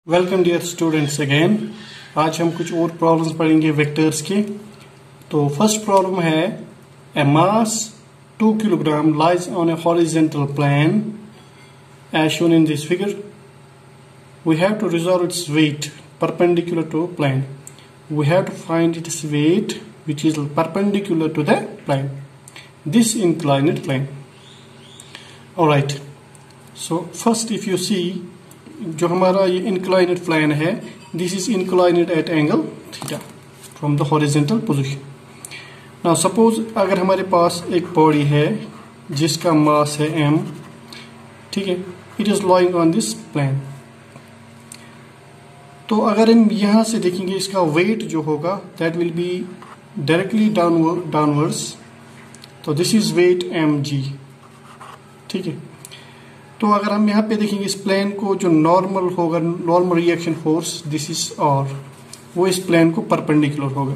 Welcome dear students again. आज हम कुछ और प्रॉब्लम्स पढ़ेंगे वेक्टर्स के। तो फर्स्ट प्रॉब्लम है a mass 2 kilogram lies on a horizontal plane as shown in this figure. We have to resolve its weight perpendicular to plane. We have to find its weight which is perpendicular to the plane, this inclined plane. All right, so first if you see जो हमारा ये inclined plane है, this is inclined at angle theta from the horizontal position. Now suppose अगर हमारे पास एक body है जिसका मास है m, ठीक है, it is lying on this plane. तो अगर हम यहां से देखेंगे इसका वेट जो होगा that will be directly downwards, तो दिस इज वेट mg, ठीक है। तो अगर हम यहाँ पे देखेंगे इस प्लेन को जो नॉर्मल होगा, normal reaction force this is r, वो इस प्लेन को परपेंडिकुलर होगा।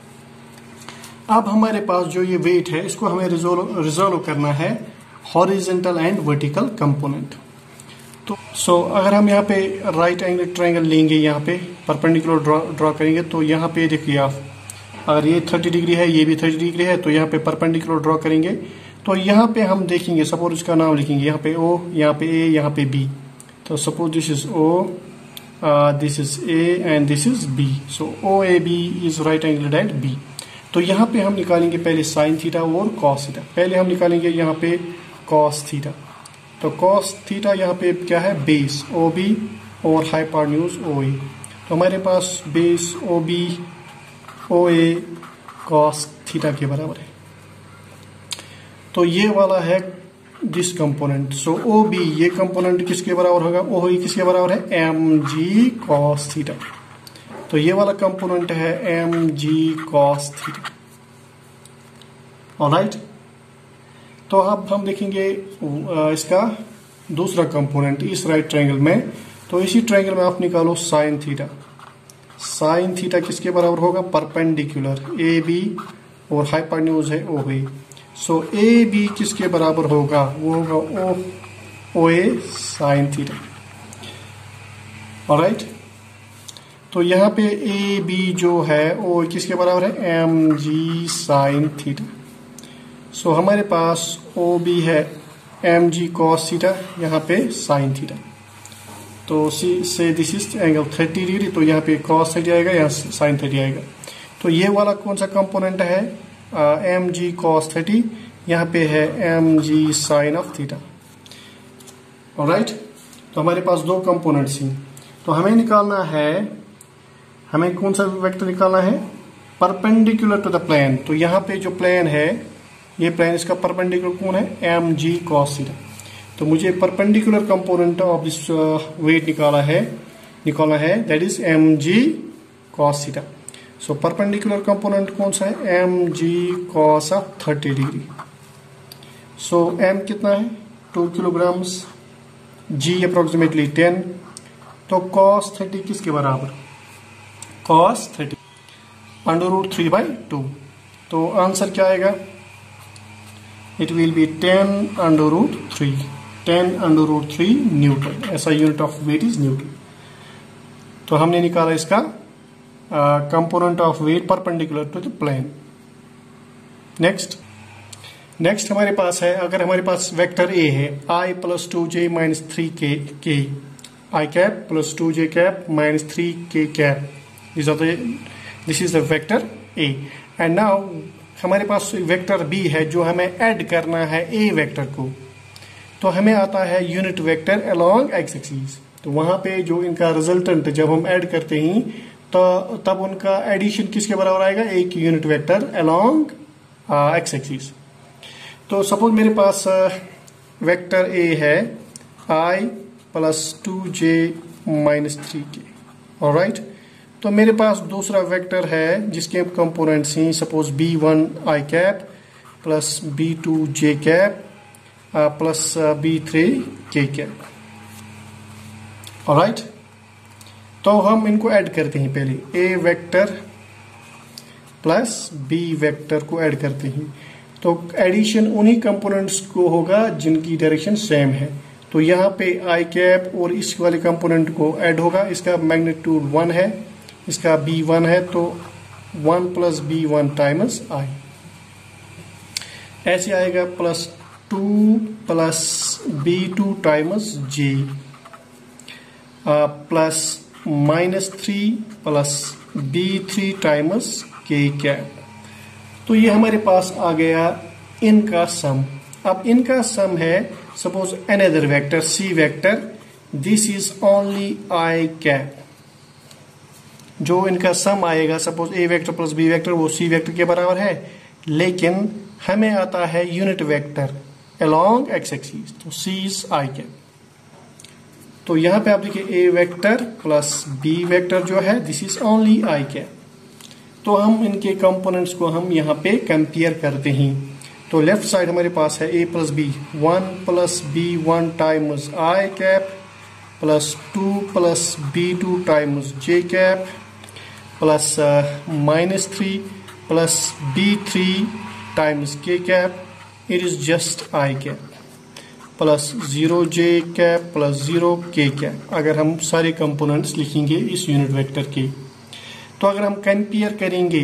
अब हमारे पास जो ये वेट है इसको हमें रिजोल्व करना है हॉरिजॉन्टल एंड वर्टिकल कंपोनेंट। तो अगर हम यहाँ पे राइट एंगल ट्रायंगल लेंगे, यहाँ पे परपेंडिकुलर ड्रॉ करेंगे, तो यहाँ पे देखिए आप, अगर ये 30 डिग्री है, ये भी 30 डिग्री है, तो यहाँ पे परपेंडिकुलर ड्रॉ करेंगे। तो यहाँ पे हम देखेंगे, सपोज इसका नाम लिखेंगे, यहाँ पे O, यहाँ पे A, यहाँ पे B। तो suppose this is O, this is A and this is B। So OAB is right angle at B। तो यहाँ पे हम निकालेंगे पहले साइन थीटा और कॉस थीटा। पहले हम निकालेंगे यहाँ पे कॉस थीटा। तो कॉस थीटा यहाँ पे क्या है, बेस OB और हाइपोटेन्यूज OA। तो हमारे पास base OB OA cos theta के बराबर है। तो ये वाला है दिस कंपोनेंट। सो OB ये कंपोनेंट किसके बराबर होगा, OE किसके बराबर है, mg cos थीटा। तो ये वाला कंपोनेंट है mg cos थीटा। ऑलराइट, तो अब हम देखेंगे इसका दूसरा कंपोनेंट इस राइट ट्रायंगल में। तो इसी ट्रायंगल में आप निकालो साइन थीटा। साइन थीटा किसके बराबर होगा, परपेंडिकुलर AB और हाइपोटेन्यूज है OA। सो AB किसके बराबर होगा, वो होगा OA साइन थीटा। ऑलराइट, तो यहाँ पे AB जो है OA किसके बराबर है, mg साइन थीटा। सो हमारे पास OB है mg cos थीटा, यहाँ पे साइन थीटा। तो से दिस इज एंगल 30 डिग्री, तो यहाँ पे cos 30 आएगा, यहाँ sin 30 आएगा। तो ये वाला कौन सा कंपोनेंट है, mg cos 30, यहाँ पे है mg sin of theta. Alright, तो हमारे पास दो कंपोनेंट्स हैं। तो हमें निकालना है, हमें कौन सा वेक्टर निकालना है, परपेंडिकुलर टू द प्लेन। तो यहाँ पे जो प्लेन है, ये प्लेन इसका परपेंडिकुलर कौन है, mg cos थीटा। तो मुझे perpendicular component of this weight निकालना है that is mg cos theta. So perpendicular component कौन सा है, mg cos of 30 degree. So m कितना है, 2 किलोग्राम्स, g अप्रोक्सीमेटली 10। तो cos 30 किसके बराबर, cos 30 √3/2। तो आंसर क्या आएगा, इट विल बी 10 √3 न्यूटन। ऐसा unit of weight is newton. तो हमने निकाला इसका component of weight perpendicular to the plane. Next हमारे पास है, अगर हमारे पास वेक्टर A है, I + 2j - 3k, I cap + 2j cap - 3k cap, this is the vector A। And now हमारे पास वेक्टर B है जो हमें ऐड करना है A वेक्टर को। तो हमें आता है unit vector along x axis. तो वहां पे जो इनका रिजल्टेंट जब हम ऐड करते हैं तो तब उनका एडिशन किसके बराबर आएगा, एक unit vector along x axis. तो सपोज मेरे पास वेक्टर A है I + 2j - 3k। ऑलराइट, तो मेरे पास दूसरा वेक्टर है जिसके कंपोनेंट्स हैं, suppose B1 I cap + B2 j cap + B3 k cap. Alright, तो हम इनको ऐड करते हैं। पहले A वेक्टर + B वेक्टर को ऐड करते हैं। तो एडिशन उन्हीं कंपोनेंट्स को होगा जिनकी डायरेक्शन सेम है। तो यहाँ पे आई कैप और इस वाले कंपोनेंट को ऐड होगा, इसका मैग्नीट्यूड 1 है, इसका बी 1 है, तो 1 प्लस बी 1 टाइम्स आई, ऐसे आएगा plus 2 plus b 2 times j plus -3 plus b 3 times k cap. तो ये हमारे पास आ गया इनका सम। अब इनका सम है suppose another vector c vector, this is only i cap. जो इनका सम आएगा suppose a vector plus b vector वो सी वेक्टर के बराबर है, लेकिन हमें आता है unit vector along x axis, तो सी इज आई कैप। तो यहां पे आप देखिए a vector plus b vector जो है this is only i cap. तो हम इनके कंपोनेंट्स को हम यहाँ पे कंपेयर करते हैं। तो लेफ्ट साइड हमारे पास है a plus b, 1 plus b 1 times i cap plus 2 plus b 2 times j cap plus -3 plus b 3 times k cap, it is just i cap plus 0 j cap plus 0 k cap. अगर हम सारे components लिखेंगे इस unit vector के, तो अगर हम compare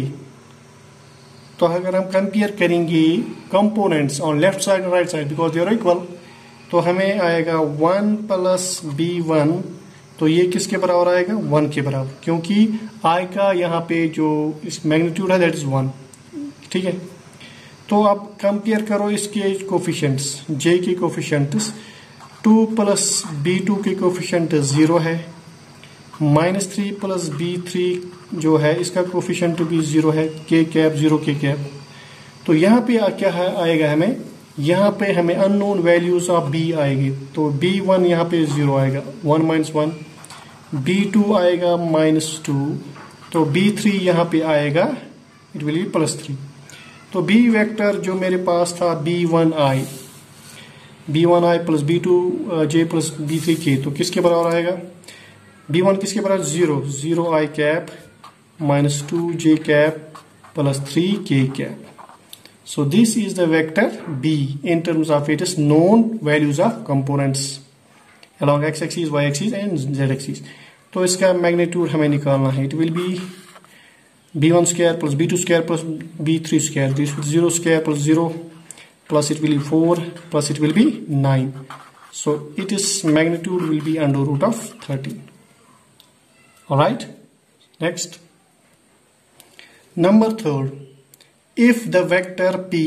करेंगे कंपोनेंट्स ऑन लेफ्ट साइड और right side because they are equal, तो हमें आएगा 1 प्लस बी 1, तो ये किसके बराबर आएगा 1 के बराबर, क्योंकि आई का यहाँ पे जो इस मैग्नीट्यूड है दैट इज 1। ठीक है, तो अब कंपेयर करो इसके कोफिशिएंट्स, जे के कोफिशिएंट्स, 2 प्लस बी 2 के कोफिशिएंट 0 है, -3 प्लस बी 3 जो है इसका कोफिशिएंट भी 0 है, के कैप 0 के कैप। तो यहाँ पे क्या है आएगा हमें, यहाँ पे हमें अननोन वैल्यूज ऑफ बी आएगी, तो बी 1 यहाँ पे 0 आएगा, 1 - 1, बी 2 आएगा -2, तो बी 3 यहाँ पे आएगा इट विल बी +3। तो बी वेक्टर जो मेरे पास था b1i plus b2 j plus b3 k, तो किसके बराबर आएगा, b1 किसके बराबर 0 i cap -2 j cap plus 3 k cap. So this is the vector b in terms of its known values of components along x-axis, y-axis and z-axis। तो इसका magnitude हमें निकालना है, it will be b1 square plus b2 square plus b3 square, this is 0 square plus 0 plus it will be 4 plus it will be 9, so it is magnitude will be under root of 13. All right, next number 3rd, if the vector p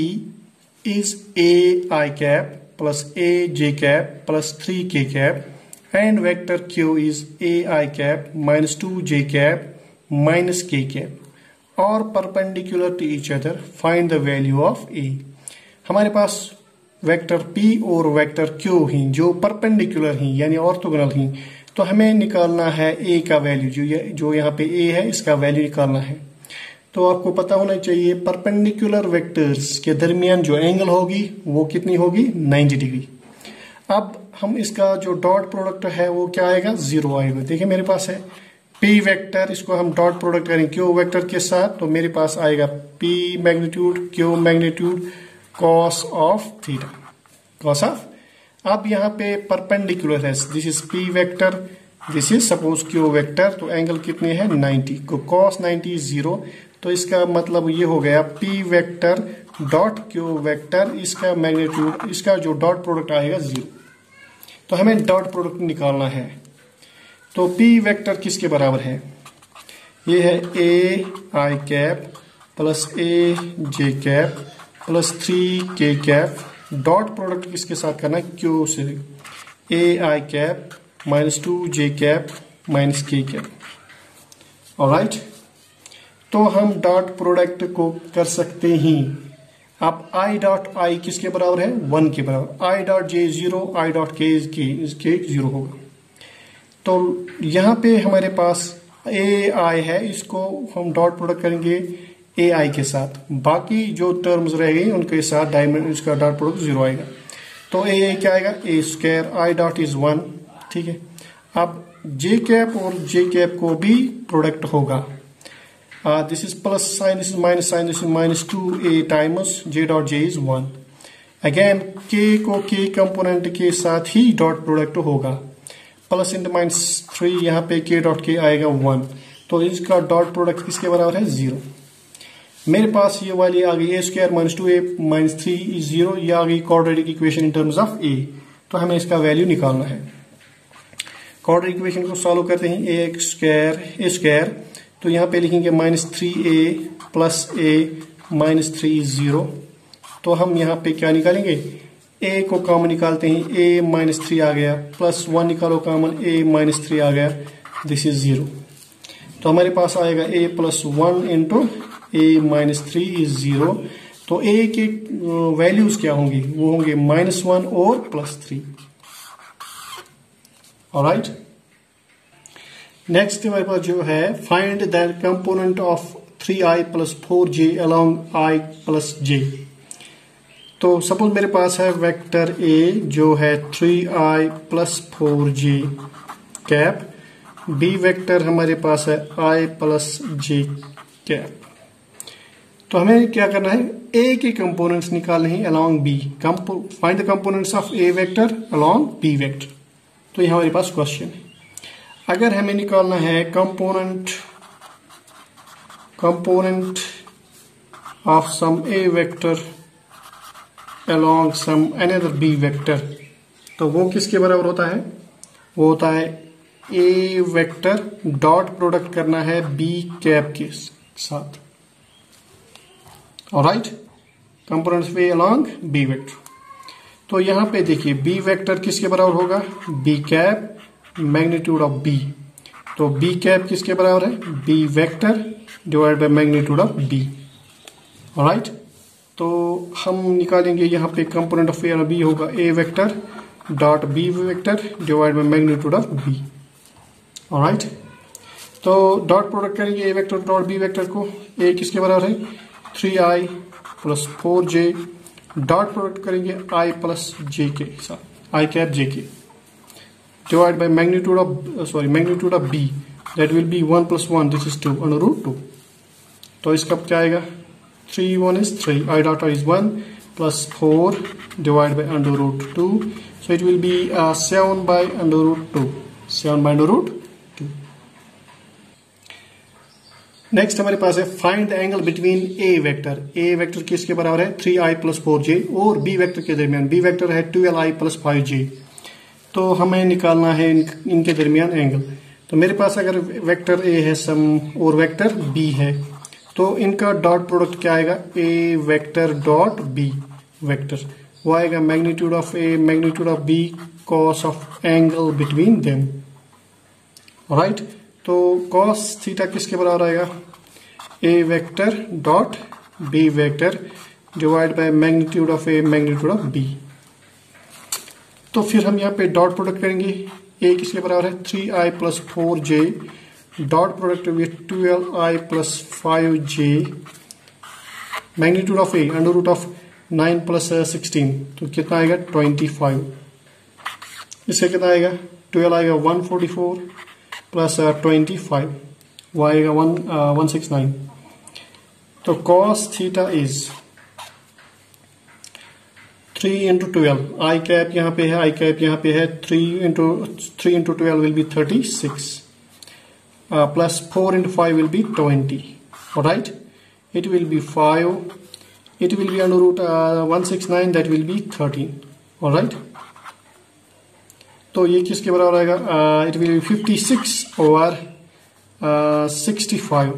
is a I cap plus a j cap plus 3 k cap and vector q is a I cap minus 2 j cap minus k cap और perpendicular to each other, find the value of a. हमारे पास vector p और vector q ही जो perpendicular ही यानी orthogonal ही, तो हमें निकालना है a का वैल्यू, जो यहाँ पे a है इसका वैल्यू निकालना है। तो आपको पता होना चाहिए परपेंडिकुलर वेक्टर्स के दरमियान जो एंगल होगी वो कितनी होगी 90 डिग्री। अब हम इसका जो डॉट प्रोडक्ट है वो क्या आएगा 0 आएगा। देखिए मेरे पास है p वेक्टर, इसको हम डॉट प्रोडक्ट करेंगे q वेक्टर के साथ, तो मेरे पास आएगा p magnitude q magnitude cos of theta, cos of. अब यहाँ पे परपेंडिकुलर है, this is p vector, this is suppose q vector, तो एंगल कितने हैं 90, को cos 90 0, तो इसका मतलब ये हो गया p vector dot q vector, इसका मैग्नीट्यूड इसका जो डॉट प्रोडक्ट आएगा 0। तो हमें डॉट प्रोडक्ट निकालना है, तो p वेक्टर किसके बराबर है, ये है a i cap plus a j cap plus 3 k cap, dot product किसके साथ करना है q से, a i cap -2 j cap minus k cap. Alright, तो हम डॉट प्रोडक्ट को कर सकते हैं। अब i डॉट i किसके बराबर है 1 के बराबर, i dot j 0, i dot k 0 होगा। तो यहाँ पे हमारे पास ए आई है, इसको हम डॉट प्रोडक्ट करेंगे ए आई के साथ, बाकी जो टर्म्स रहेंगे उनके साथ डायमेंशन इसका डॉट प्रोडक्ट 0 आएगा। तो ए क्या आएगा a square, i dot is 1, ठीक है। अब जे कैप और जे कैप को भी प्रोडक्ट होगा, this is plus sign, this is minus sign, this is -2a times j dot j is 1। Again k को के कंपोनेंट के साथ ही डॉट प्रोडक्ट होगा। प्लस इंटू -3 यहाँ पे के डॉट के आएगा 1, तो इसका डॉट प्रोडक्ट किसके बराबर है 0। मेरे पास ये वाली आ गई a² - 2a - 3 is 0, ये आ गई quadratic equation in terms of a। तो हमें इसका वैल्यू निकालना है। क्वाड्रेटिक इक्वेशन को सॉल्व करते हैं a², तो यहाँ पे लिखेंगे -3a + a - 3 is 0। तो हम यहाँ पे क्या निकालेंगे, a को कॉमन निकालते हैं, a - 3 आ गया, +1 निकालो कॉमन, a - 3 आ गया, दिस इज 0। तो हमारे पास आएगा a + 1 इंटू a - 3 is 0। तो a के वैल्यूज क्या होंगी, वो होंगे -1 और +3। ऑलराइट, नेक्स्ट हमारे पास जो है find the component of 3i + 4j along i + j। तो सपोज मेरे पास है वेक्टर a जो है 3i + 4j cap, b vector हमारे पास है i + j कैप। तो हमें क्या करना है, a के कंपोनेंट्स निकालने हैं along b। Find the components of a vector along b vector. तो ये हमारे पास क्वेश्चन है। अगर हमें निकालना है component of some a vector along some another b vector, तो वो किसके बराबर होता है, वो होता है a वेक्टर डॉट प्रोडक्ट करना है b कैप के साथ। ऑलराइट, कंपोनेंट्स वे along b वेक्टर। तो यहां पे देखिए b वेक्टर किसके बराबर होगा, b cap magnitude of b। तो b कैप किसके बराबर है, b vector divide by magnitude of b। Alright, तो हम निकालेंगे यहाँ पे कंपोनेंट ऑफ ए और बी होगा a vector dot b vector divide by magnitude of b। Alright, तो डॉट प्रोडक्ट करेंगे a vector dot b vector को। a किसके बराबर है 3i + 4j, डॉट प्रोडक्ट करेंगे i + j के साथ, i कैप j के, divide by magnitude of b, that will be 1 + 1, this is 2 √2। तो इसका क्या आएगा, 3 1 is 3, I dot is 1 + 4 divided by √2, so it will be 7 by √2, 7 by √2। Next हमारे पास है find the angle between a vector. a vector किसके बराबर है 3i + 4j और b वेक्टर के दरमियान, b वेक्टर है 12i + 5j। तो हमें निकालना है इनके दरमियान एंगल। तो मेरे पास अगर वेक्टर a है सम और वेक्टर b है, तो इनका डॉट प्रोडक्ट क्या आएगा, a vector dot b vector, वो आएगा magnitude of a magnitude of b cos of angle between them. Right, तो कॉस थीटा किसके बराबर आएगा, a vector dot b vector divide by magnitude of a magnitude of b। तो फिर हम यहाँ पे डॉट प्रोडक्ट करेंगे, a किसके बराबर है 3i + 4j, dot product with 12i + 5j, magnitude of a √9 + 16, तो कितना आएगा 25। इससे कितना आएगा 12 आएगा 144 + 25, वो आएगा 169। तो cos theta is 3 × 12, i cap यहाँ पे है, i कैप यहाँ पे है, 3 × 12 will be 36, plus 4 × 5 will be 20. Alright, it will be 5, it will be √169, that will be 13. Alright, तो ये किसके बराबर आएगा, it will be 56 over 65।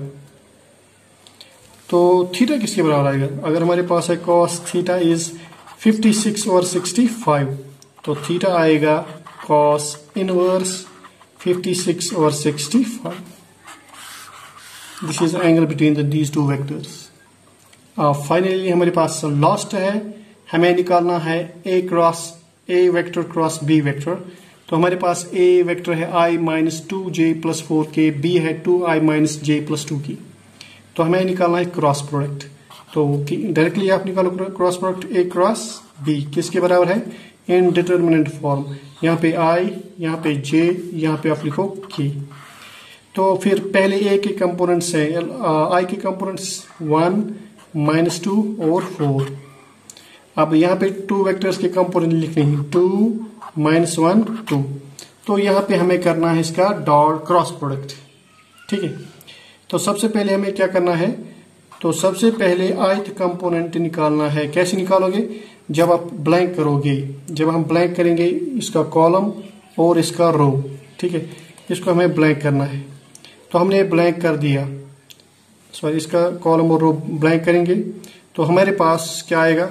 तो थीटा किसके बराबर आएगा, अगर हमारे पास है cos थीटा इज 56 over 65, तो थीटा आएगा cos inverse 56 over 65. This is the angle between these two vectors. Finally हमारे पास लास्ट है, हमें निकालना है a vector cross b vector. तो हमारे पास a वेक्टर है i - 2j + 4k, b है 2i - j + 2k। तो हमें निकालना है क्रॉस प्रोडक्ट। तो डायरेक्टली आप निकालो cross product a cross b किसके बराबर है, इन डिटर्मिनेंट फॉर्म, यहाँ पे i, यहाँ पे j, यहाँ पे आप लिखो k। तो फिर पहले a के कंपोनेंट्स हैं, i के कंपोनेंट्स 1 - 2 और 4। अब यहाँ पे 2 वेक्टर्स के कंपोनेंट लिखने हैं, 2 -1 2। तो यहाँ पे हमें करना है इसका डॉट क्रॉस प्रोडक्ट, ठीक है। तो सबसे पहले हमें क्या करना है, तो सबसे पहले ith कंपोनेंट निकालना है। कैसे निकालोगे, जब आप ब्लैंक करोगे, जब हम ब्लैंक करेंगे इसका कॉलम और इसका रो, ठीक है, इसको हमें ब्लैंक करना है। तो हमने ब्लैंक कर दिया, सॉरी इसका कॉलम और रो ब्लैंक करेंगे तो हमारे पास क्या आएगा,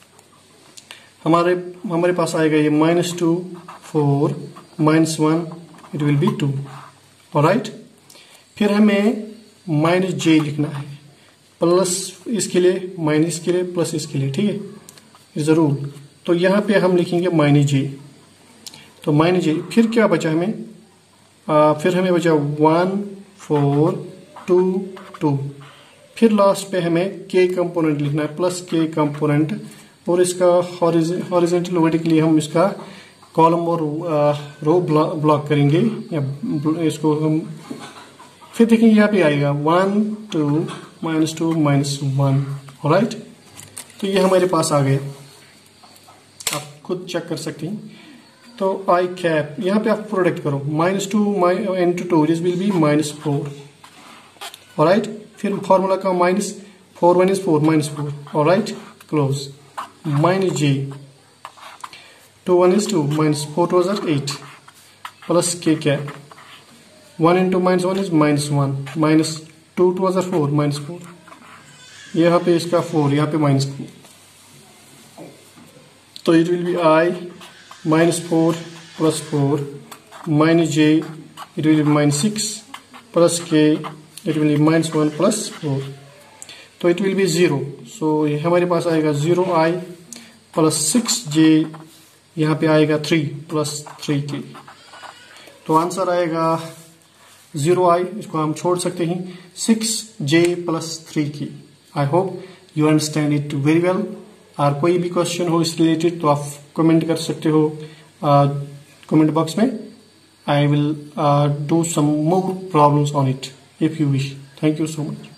हमारे पास आएगा ये -2 4 -1 इट विल बी 2, ऑलराइट। फिर हमें -j लिखना है, प्लस इसके लिए माइनस के लिए प्लस इसके लिए, ठीक है, इज द रूल। तो यहाँ पे हम लिखेंगे -j, तो -j। फिर क्या बचा हमें, फिर हमें बचा 1 4 2 2। फिर लास्ट पे हमें k कंपोनेंट लिखना है, प्लस k कंपोनेंट, और इसका हॉरिजॉन्टल वर्टिकली हम इसका कॉलम और रो ब्लॉक करेंगे, या इसको हम फिर देखेंगे यहाँ पे आएगा 1 2 -2 -1, ऑलराइट। तो ये हमारे पास आ गया, आप खुद चेक कर सकते हैं। तो आई कैप यहाँ पे आप प्रोडक्ट करो, -2 into 2 this will be -4, alright. फिर फॉर्मूला का -4 1 is 4 -4, alright, close. -j 2 1 is 2 -4 2 are 8 plus k cap 1 into -1 is -1 -2 2 are 4 -4, यहाँ पे इसका 4, यहाँ पे -4, तो it will be i -4 plus 4 -j it will be -6 plus k it will be -1 plus 4, तो it will B 0। सो हमारे पास आएगा 0i प्लस 6j, यहाँ पे आएगा 3 प्लस 3k, तो आंसर आएगा 0i, इसको हम छोड़ सकते हैं, 6j plus 3k। I hope you understand it very well. और कोई भी क्वेश्चन हो इस रिलेटेड तो आप कमेंट कर सकते हो कमेंट बॉक्स में। I will do some more problems on it if you wish. Thank you so much.